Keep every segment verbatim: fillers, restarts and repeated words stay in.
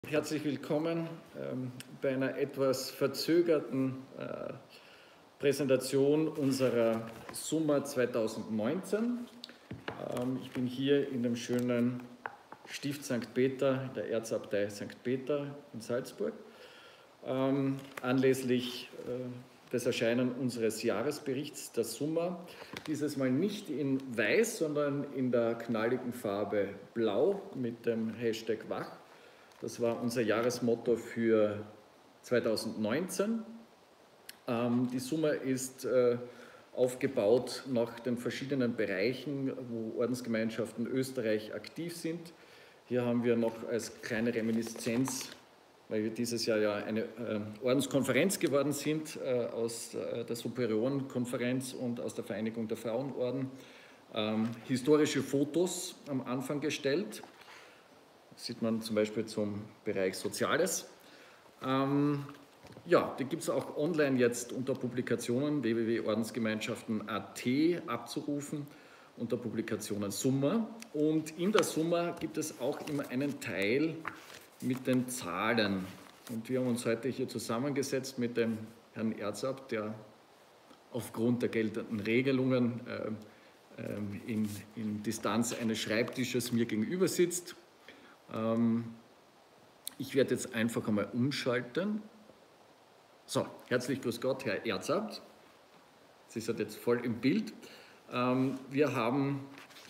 Herzlich willkommen ähm, bei einer etwas verzögerten äh, Präsentation unserer Summa zweitausendneunzehn. Ähm, ich bin hier in dem schönen Stift Sankt Peter, in der Erzabtei Sankt Peter in Salzburg, ähm, anlässlich äh, des Erscheinen unseres Jahresberichts der Summa. Dieses Mal nicht in Weiß, sondern in der knalligen Farbe Blau mit dem Hashtag Wach. Das war unser Jahresmotto für zweitausendneunzehn. Ähm, die Summa ist äh, aufgebaut nach den verschiedenen Bereichen, wo Ordensgemeinschaften Österreich aktiv sind. Hier haben wir noch als kleine Reminiszenz, weil wir dieses Jahr ja eine äh, Ordenskonferenz geworden sind, äh, aus äh, der Superiorenkonferenz und aus der Vereinigung der Frauenorden, ähm, historische Fotos am Anfang gestellt. Das sieht man zum Beispiel zum Bereich Soziales. Ähm, ja, die gibt es auch online jetzt unter Publikationen w w w punkt ordensgemeinschaften punkt a t abzurufen, unter Publikationen Summa. Und in der Summa gibt es auch immer einen Teil mit den Zahlen. Und wir haben uns heute hier zusammengesetzt mit dem Herrn Erzabt, der aufgrund der geltenden Regelungen äh, äh, in, in Distanz eines Schreibtisches mir gegenüber sitzt. Ich werde jetzt einfach einmal umschalten. So, herzlich grüß Gott, Herr Erzabt. Sie sind jetzt voll im Bild. Wir haben,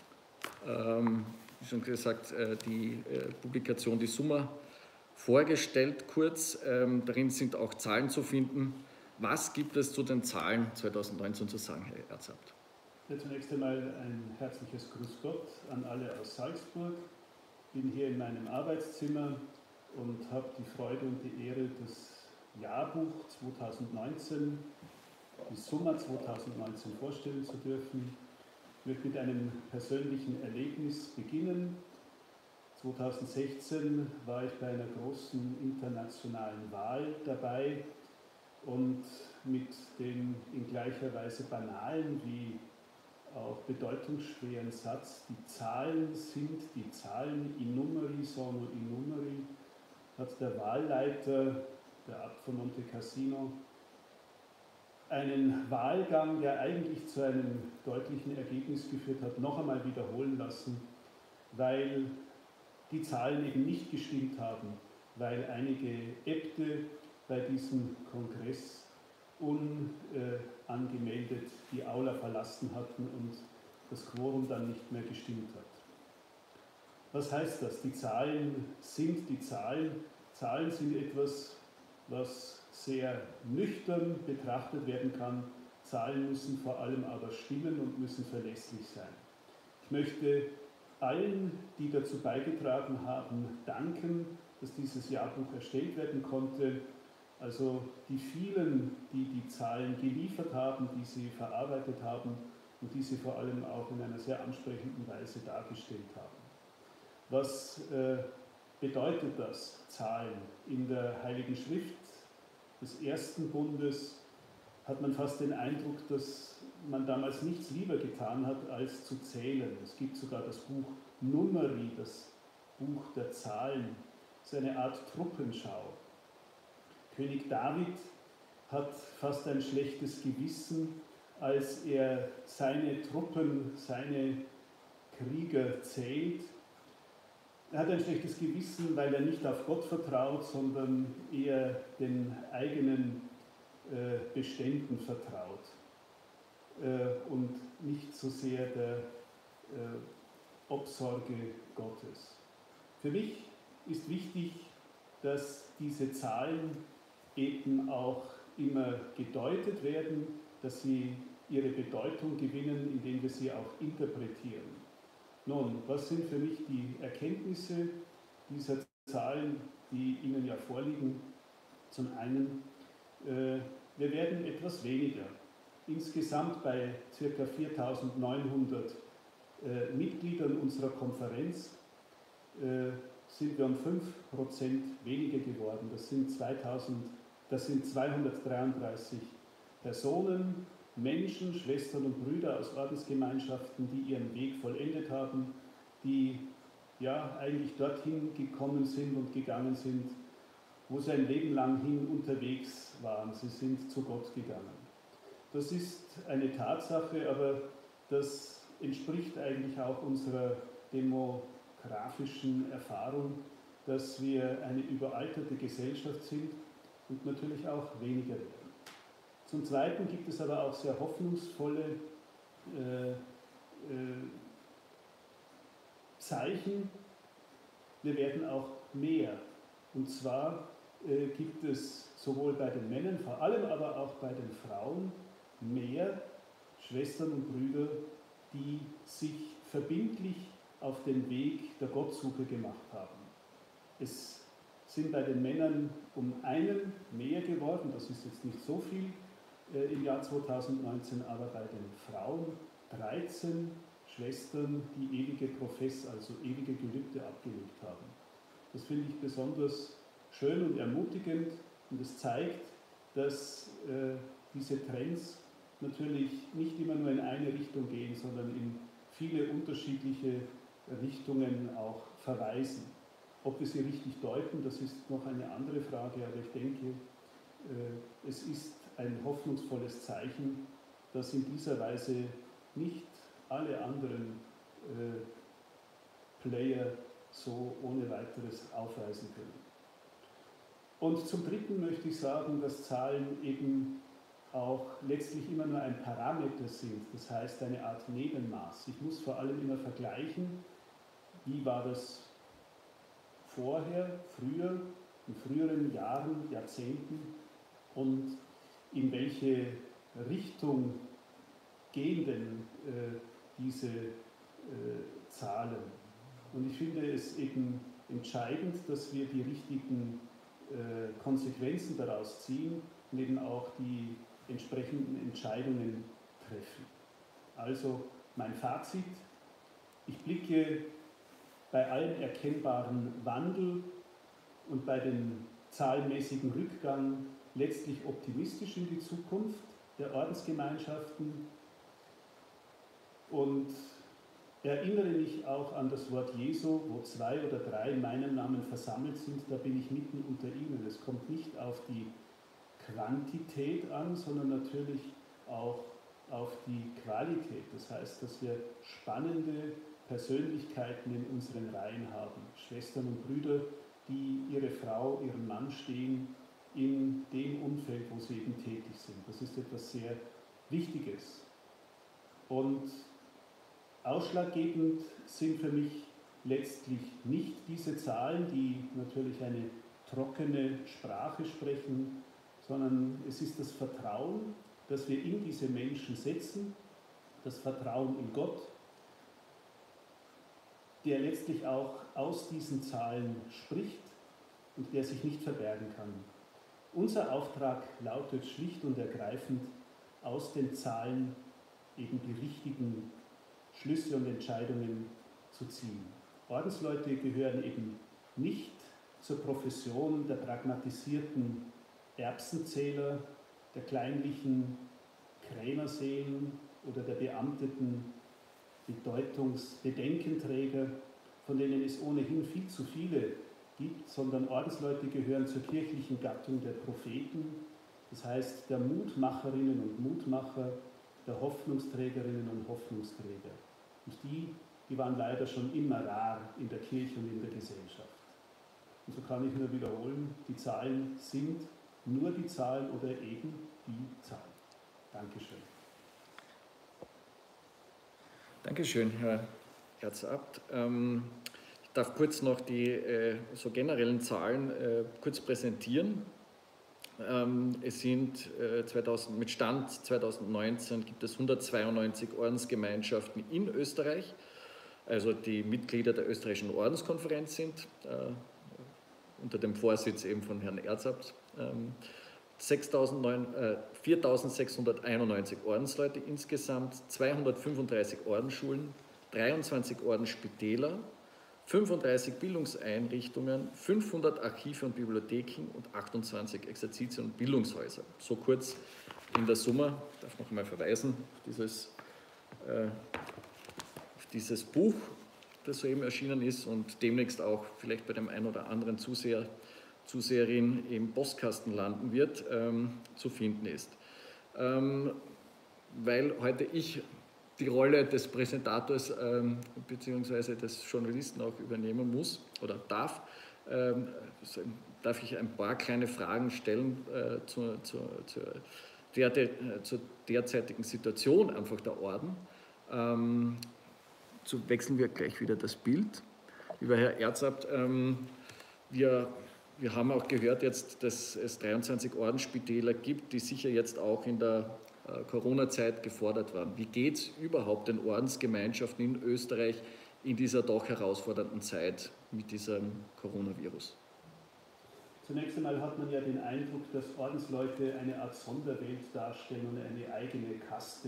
wie schon gesagt, die Publikation, die Summa, vorgestellt kurz. Darin sind auch Zahlen zu finden. Was gibt es zu den Zahlen zweitausendneunzehn zu sagen, Herr Erzabt? Ja, zunächst einmal ein herzliches Grüß Gott an alle aus Salzburg. Ich bin hier in meinem Arbeitszimmer und habe die Freude und die Ehre, das Jahrbuch zweitausendneunzehn, die Summa zweitausendneunzehn vorstellen zu dürfen. Ich möchte mit einem persönlichen Erlebnis beginnen. zweitausendsechzehn war ich bei einer großen internationalen Wahl dabei und mit dem in gleicher Weise banalen wie auch bedeutungsschweren Satz, die Zahlen sind die Zahlen, in numeri sono in numeri, hat der Wahlleiter, der Abt von Monte Cassino, einen Wahlgang, der eigentlich zu einem deutlichen Ergebnis geführt hat, noch einmal wiederholen lassen, weil die Zahlen eben nicht gestimmt haben, weil einige Äbte bei diesem Kongress unangemeldet die Aula verlassen hatten und das Quorum dann nicht mehr gestimmt hat. Was heißt das? Die Zahlen sind die Zahlen. Zahlen sind etwas, was sehr nüchtern betrachtet werden kann. Zahlen müssen vor allem aber stimmen und müssen verlässlich sein. Ich möchte allen, die dazu beigetragen haben, danken, dass dieses Jahrbuch erstellt werden konnte. Also die vielen, die die Zahlen geliefert haben, die sie verarbeitet haben und die sie vor allem auch in einer sehr ansprechenden Weise dargestellt haben. Was äh, bedeutet das, Zahlen? In der Heiligen Schrift des ersten Bundes hat man fast den Eindruck, dass man damals nichts lieber getan hat, als zu zählen. Es gibt sogar das Buch Numeri, das Buch der Zahlen. Das ist eine Art Truppenschau. König David hat fast ein schlechtes Gewissen, als er seine Truppen, seine Krieger zählt. Er hat ein schlechtes Gewissen, weil er nicht auf Gott vertraut, sondern eher den eigenen äh, Beständen vertraut äh, und nicht so sehr der äh, Obsorge Gottes. Für mich ist wichtig, dass diese Zahlen eben auch immer gedeutet werden, dass sie ihre Bedeutung gewinnen, indem wir sie auch interpretieren. Nun, was sind für mich die Erkenntnisse dieser Zahlen, die Ihnen ja vorliegen? Zum einen, äh, wir werden etwas weniger. Insgesamt bei ca. viertausendneunhundert äh, Mitgliedern unserer Konferenz äh, sind wir um fünf Prozent weniger geworden. Das sind, zweitausend, das sind zweihundertdreiunddreißig Personen, Menschen, Schwestern und Brüder aus Ordensgemeinschaften, die ihren Weg vollendet haben, die ja eigentlich dorthin gekommen sind und gegangen sind, wo sie ein Leben lang hin unterwegs waren. Sie sind zu Gott gegangen. Das ist eine Tatsache, aber das entspricht eigentlich auch unserer demografischen Erfahrung, dass wir eine überalterte Gesellschaft sind und natürlich auch weniger werden. Zum Zweiten gibt es aber auch sehr hoffnungsvolle äh, äh, Zeichen. Wir werden auch mehr. Und zwar äh, gibt es sowohl bei den Männern, vor allem aber auch bei den Frauen, mehr Schwestern und Brüder, die sich verbindlich auf den Weg der Gottsuche gemacht haben. Es sind bei den Männern um einen mehr geworden, das ist jetzt nicht so viel äh, im Jahr zweitausendneunzehn, aber bei den Frauen dreizehn Schwestern, die ewige Profess, also ewige Gelübde abgelegt haben. Das finde ich besonders schön und ermutigend und es zeigt, dass äh, diese Trends natürlich nicht immer nur in eine Richtung gehen, sondern in viele unterschiedliche Richtungen auch verweisen. Ob wir sie richtig deuten, das ist noch eine andere Frage, aber ich denke, äh, es ist ein hoffnungsvolles Zeichen, dass in dieser Weise nicht alle anderen äh, Player so ohne weiteres aufweisen können. Und zum Dritten möchte ich sagen, dass Zahlen eben auch letztlich immer nur ein Parameter sind, das heißt eine Art Nebenmaß. Ich muss vor allem immer vergleichen, wie war das vorher, früher, in früheren Jahren, Jahrzehnten und in welche Richtung gehen denn äh, diese äh, Zahlen. Und ich finde es eben entscheidend, dass wir die richtigen äh, Konsequenzen daraus ziehen und eben auch die entsprechenden Entscheidungen treffen. Also mein Fazit, ich blicke bei allem erkennbaren Wandel und bei dem zahlenmäßigen Rückgang letztlich optimistisch in die Zukunft der Ordensgemeinschaften und erinnere mich auch an das Wort Jesu, wo zwei oder drei in meinem Namen versammelt sind, da bin ich mitten unter ihnen. Es kommt nicht auf die Quantität an, sondern natürlich auch auf die Qualität. Das heißt, dass wir spannende Persönlichkeiten in unseren Reihen haben. Schwestern und Brüder, die ihre Frau, ihren Mann stehen in dem Umfeld, wo sie eben tätig sind. Das ist etwas sehr Wichtiges. Und ausschlaggebend sind für mich letztlich nicht diese Zahlen, die natürlich eine trockene Sprache sprechen, sondern es ist das Vertrauen, das wir in diese Menschen setzen, das Vertrauen in Gott, der letztlich auch aus diesen Zahlen spricht und der sich nicht verbergen kann. Unser Auftrag lautet schlicht und ergreifend, aus den Zahlen eben die richtigen Schlüsse und Entscheidungen zu ziehen. Ordensleute gehören eben nicht zur Profession der pragmatisierten Erbsenzähler, der kleinlichen Krämerseelen oder der beamteten Bedeutungsbedenkenträger, von denen es ohnehin viel zu viele gibt, sondern Ordensleute gehören zur kirchlichen Gattung der Propheten, das heißt der Mutmacherinnen und Mutmacher, der Hoffnungsträgerinnen und Hoffnungsträger. Und die, die waren leider schon immer rar in der Kirche und in der Gesellschaft. Und so kann ich nur wiederholen, die Zahlen sind nur die Zahlen oder eben die Zahlen. Dankeschön. Dankeschön, Herr Erzabt. Ähm, ich darf kurz noch die äh, so generellen Zahlen äh, kurz präsentieren. Ähm, es sind äh, zweitausend, mit Stand zweitausendneunzehn gibt es hundertzweiundneunzig Ordensgemeinschaften in Österreich, also die Mitglieder der österreichischen Ordenskonferenz sind, äh, unter dem Vorsitz eben von Herrn Erzabt. Ähm, viertausendsechshunderteinundneunzig Ordensleute insgesamt, zweihundertfünfunddreißig Ordensschulen, dreiundzwanzig Ordensspitäler, fünfunddreißig Bildungseinrichtungen, fünfhundert Archive und Bibliotheken und achtundzwanzig Exerzitien- und Bildungshäuser. So kurz in der Summe. Ich darf noch einmal verweisen auf dieses, äh, auf dieses Buch. das soeben erschienen ist und demnächst auch vielleicht bei dem einen oder anderen Zuseher, Zuseherin im Postkasten landen wird, ähm, zu finden ist. Ähm, weil heute ich die Rolle des Präsentators ähm, bzw. des Journalisten auch übernehmen muss oder darf, ähm, darf ich ein paar kleine Fragen stellen äh, zur, zur, zur, der, der, zur derzeitigen Situation einfach der Orden. Ähm, so wechseln wir gleich wieder das Bild. Lieber Herr Erzabt, ähm, wir, wir haben auch gehört jetzt, dass es dreiundzwanzig Ordensspitäler gibt, die sicher jetzt auch in der äh, Corona-Zeit gefordert waren. Wie geht es überhaupt den Ordensgemeinschaften in Österreich in dieser doch herausfordernden Zeit mit diesem Coronavirus? Zunächst einmal hat man ja den Eindruck, dass Ordensleute eine Art Sonderwelt darstellen und eine eigene Kaste.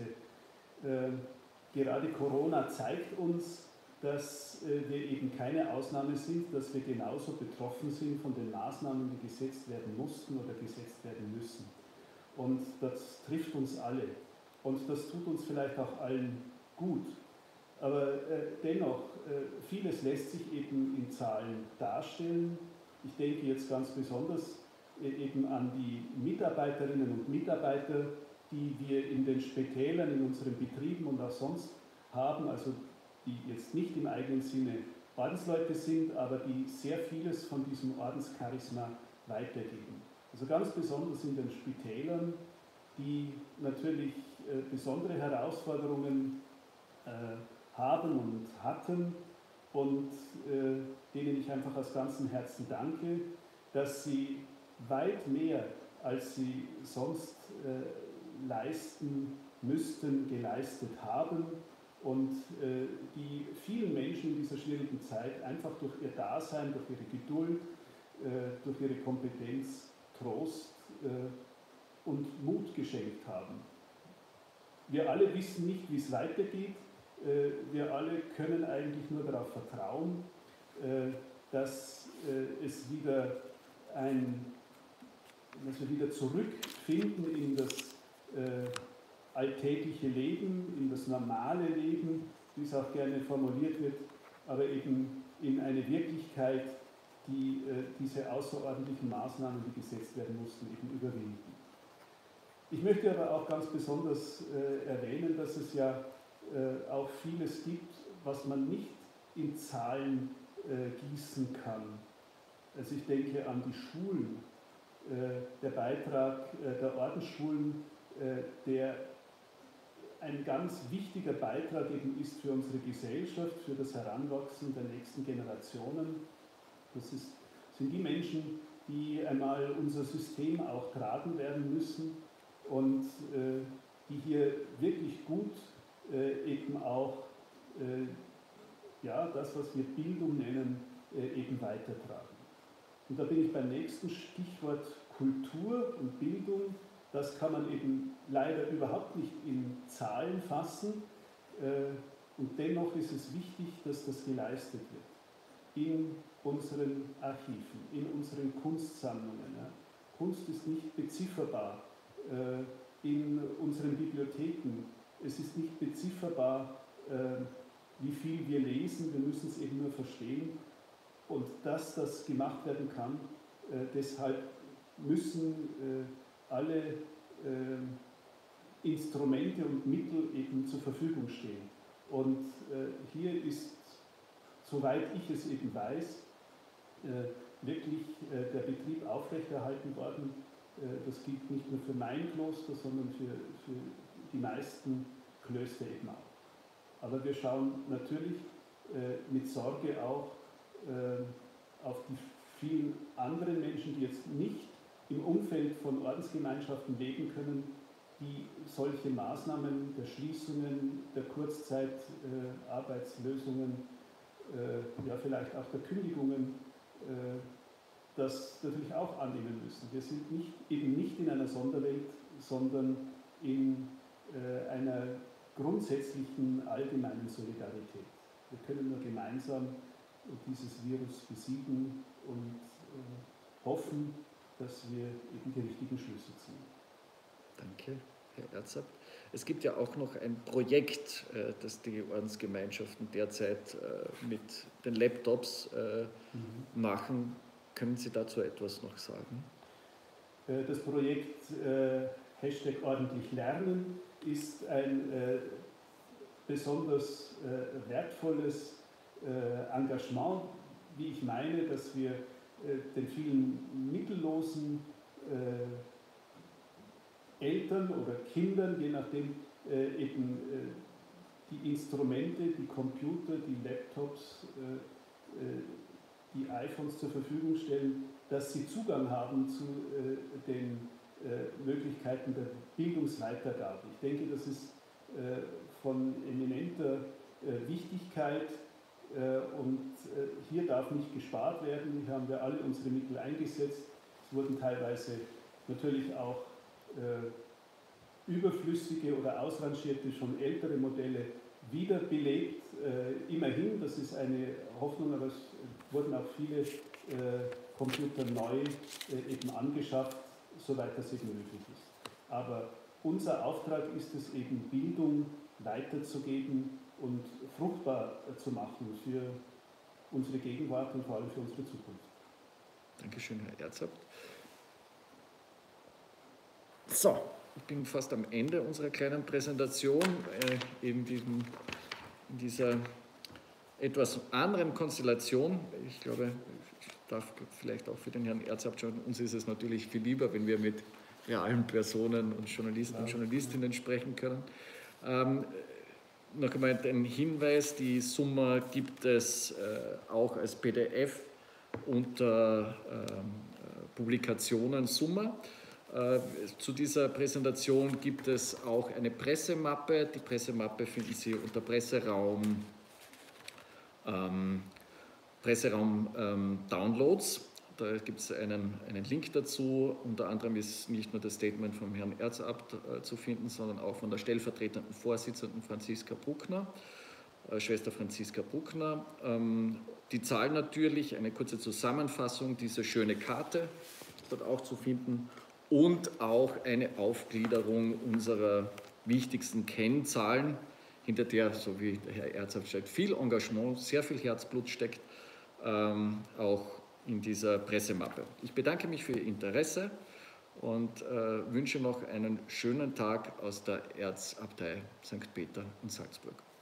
Äh, gerade Corona zeigt uns, dass äh, wir eben keine Ausnahme sind, dass wir genauso betroffen sind von den Maßnahmen, die gesetzt werden mussten oder gesetzt werden müssen. Und das trifft uns alle. Und das tut uns vielleicht auch allen gut. Aber äh, dennoch, äh, vieles lässt sich eben in Zahlen darstellen. Ich denke jetzt ganz besonders äh, eben an die Mitarbeiterinnen und Mitarbeiter, die wir in den Spitälern, in unseren Betrieben und auch sonst haben, also die jetzt nicht im eigenen Sinne Ordensleute sind, aber die sehr vieles von diesem Ordenscharisma weitergeben. Also ganz besonders in den Spitälern, die natürlich äh, besondere Herausforderungen äh, haben und hatten und äh, denen ich einfach aus ganzem Herzen danke, dass sie weit mehr, als sie sonst äh, leisten müssten, geleistet haben und äh, die vielen Menschen in dieser schwierigen Zeit einfach durch ihr Dasein, durch ihre Geduld, äh, durch ihre Kompetenz Trost äh, und Mut geschenkt haben. Wir alle wissen nicht, wie es weitergeht. Äh, wir alle können eigentlich nur darauf vertrauen, äh, dass äh, es wieder ein, dass wir wieder zurückfinden in das äh, alltägliche Leben, in das normale Leben, wie es auch gerne formuliert wird, aber eben in eine Wirklichkeit, die äh, diese außerordentlichen Maßnahmen, die gesetzt werden mussten, eben überwinden. Ich möchte aber auch ganz besonders äh, erwähnen, dass es ja äh, auch vieles gibt, was man nicht in Zahlen äh, gießen kann. Also ich denke an die Schulen, äh, der Beitrag äh, der Ordensschulen, äh, der ein ganz wichtiger Beitrag eben ist für unsere Gesellschaft, für das Heranwachsen der nächsten Generationen. Das ist, sind die Menschen, die einmal unser System auch tragen werden müssen und äh, die hier wirklich gut äh, eben auch äh, ja, das, was wir Bildung nennen, äh, eben weitertragen. Und da bin ich beim nächsten Stichwort Kultur und Bildung. Das kann man eben leider überhaupt nicht in Zahlen fassen. Äh, und dennoch ist es wichtig, dass das geleistet wird. In unseren Archiven, in unseren Kunstsammlungen. Ja. Kunst ist nicht bezifferbar. Äh, in unseren Bibliotheken. Es ist nicht bezifferbar, äh, wie viel wir lesen. Wir müssen es eben nur verstehen. Und dass das gemacht werden kann, äh, deshalb müssen äh, alle äh, Instrumente und Mittel eben zur Verfügung stehen. Und äh, hier ist, soweit ich es eben weiß, äh, wirklich äh, der Betrieb aufrechterhalten worden. Äh, das gilt nicht nur für mein Kloster, sondern für, für die meisten Klöster eben auch. Aber wir schauen natürlich äh, mit Sorge auch äh, auf die vielen anderen Menschen, die jetzt nicht im Umfeld von Ordensgemeinschaften leben können, die solche Maßnahmen der Schließungen, der Kurzzeitarbeitslösungen, äh, äh, ja vielleicht auch der Kündigungen, äh, das natürlich auch annehmen müssen. Wir sind nicht, eben nicht in einer Sonderwelt, sondern in äh, einer grundsätzlichen allgemeinen Solidarität. Wir können nur gemeinsam dieses Virus besiegen und äh, hoffen, dass wir eben die richtigen Schlüsse ziehen. Danke. Herr Erzabt. Es gibt ja auch noch ein Projekt, äh, das die Ordensgemeinschaften derzeit äh, mit den Laptops äh, mhm. machen. Können Sie dazu etwas noch sagen? Das Projekt äh, Hashtag ordentlich lernen ist ein äh, besonders äh, wertvolles äh, Engagement, wie ich meine, dass wir äh, den vielen mittellosen äh, Eltern oder Kindern, je nachdem, äh, eben äh, die Instrumente, die Computer, die Laptops, äh, äh, die iPhones zur Verfügung stellen, dass sie Zugang haben zu äh, den äh, Möglichkeiten der Bildungsweitergabe. Ich denke, das ist äh, von eminenter äh, Wichtigkeit äh, und äh, hier darf nicht gespart werden. Hier haben wir alle unsere Mittel eingesetzt. Es wurden teilweise natürlich auch äh, überflüssige oder ausrangierte, schon ältere Modelle wiederbelebt. Äh, immerhin, das ist eine Hoffnung, aber es wurden auch viele äh, Computer neu äh, eben angeschafft, soweit das eben möglich ist. Aber unser Auftrag ist es eben, Bildung weiterzugeben und fruchtbar äh, zu machen für unsere Gegenwart und vor allem für unsere Zukunft. Dankeschön, Herr Erzabt. So, ich bin fast am Ende unserer kleinen Präsentation, äh, eben diesem, in dieser etwas anderen Konstellation. Ich glaube, ich darf vielleicht auch für den Herrn Erzabt schon, uns ist es natürlich viel lieber, wenn wir mit realen Personen und Journalisten und Journalistinnen sprechen können. Ähm, noch einmal ein Hinweis, die Summa gibt es äh, auch als P D F unter äh, Publikationen Summa. Äh, zu dieser Präsentation gibt es auch eine Pressemappe. Die Pressemappe finden Sie unter Presseraum, ähm, Presseraum ähm, Downloads. Da gibt es einen, einen Link dazu. Unter anderem ist nicht nur das Statement vom Herrn Erzabt äh, zu finden, sondern auch von der stellvertretenden Vorsitzenden Franziska Bruckner, äh, Schwester Franziska Bruckner. Ähm, die Zahlen natürlich, eine kurze Zusammenfassung, diese schöne Karte ist dort auch zu finden und auch eine Aufgliederung unserer wichtigsten Kennzahlen, hinter der, so wie der Herr Erzabt sagt, viel Engagement, sehr viel Herzblut steckt, ähm, auch in dieser Pressemappe. Ich bedanke mich für Ihr Interesse und äh, wünsche noch einen schönen Tag aus der Erzabtei Sankt Peter in Salzburg.